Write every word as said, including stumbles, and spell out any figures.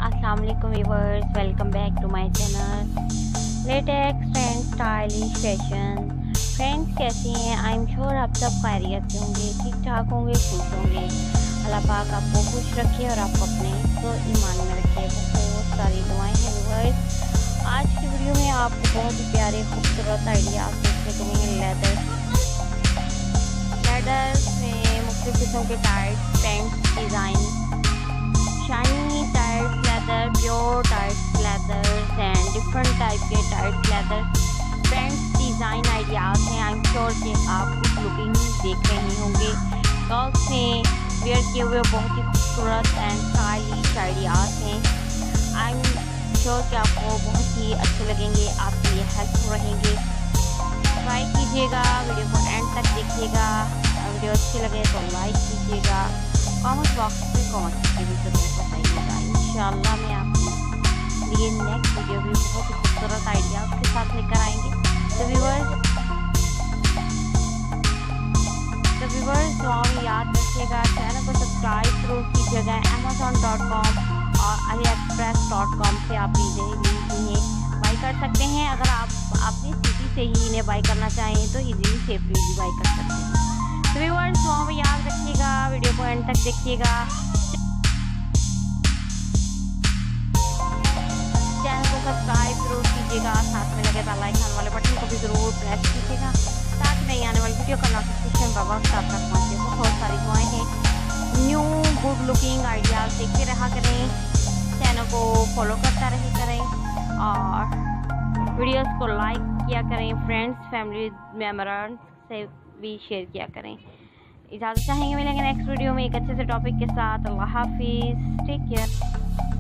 अस्सलाम वालेकुम viewers, welcome back to my channel latest and stylish fashion. Friends, कैसी हैं? आई एम श्योर आप सब खैरियत से होंगे, ठीक ठाक होंगे, खुश होंगे। अल्लाह पाक आपको खुश रखे और आपको अपने तो ईमान में रखे। बहुत सारी दुआएं हैं व्यूअर्स। आज की वीडियो में आपको बहुत ही प्यारे खूबसूरत आइडियाज देखने को मिलेंगे। लेदर लेदर में मुख्तलिफ किस्म के tight pants design, shiny tight leather, pure tight leather and different type के tight leather pants design ideas हैं। आई एम श्योर कि आप कुछ लुकिंग देख रहे होंगे। गर्ल्स ने वेयर किए हुए बहुत ही खूबसूरत एंड स्टाइलिश आइडियाज़ हैं। आई एम श्योर कि आपको बहुत ही अच्छे लगेंगे, आपके लिए हेल्पफुल रहेंगे। ट्राई कीजिएगा, वीडियो को एंड तक देखिएगा। वीडियो अच्छी लगे तो लाइक कीजिएगा, कमेंट बॉक्स में कमेंट करके भी जरूर बताइएगा। इंशाल्लाह मैं आपके लिए नेक्स्ट वीडियो भी बहुत ही खूबसूरत आइडियाज़ के साथ लेकर आएंगे। तो व्यूअर्स तो व्यूअर्स दुआ में याद रखिएगा, चैनल को सब्सक्राइब जरूर कीजिएगा। अमेज़ॉन डॉट कॉम और अली एक्सप्रेस डॉट कॉम से आप इन्हें बाई कर सकते हैं। अगर आप अपनी सिटी से ही इन्हें बाई करना चाहें तो इजीली सेफली भी बाई कर सकते हैं। तो व्यूअर्स दुआ में याद रखिएगा, वीडियो को एंड तक देखिएगा। चैनल को सब्सक्राइब जरूर कीजिएगा, साथ में लगे बेल आइकन वाले बटन को भी ज़रूर प्रेस कीजिएगा ताकि नई आने वाली वीडियो का नोटिफिकेशन बर वक्त आप तक पहुँचे। बहुत सारी दुआएं हैं, न्यू गुड लुकिंग आइडियाज़ देखते रहा करें, चैनल को फॉलो करता रहे करें और वीडियोस को लाइक किया करें। फ्रेंड्स फैमिली मेम्बर्स से भी शेयर किया करें। इजाज़त चाहेंगे, मिलेंगे नेक्स्ट वीडियो में एक अच्छे से टॉपिक के साथ। अल्लाह हाफिज़, टेक केयर।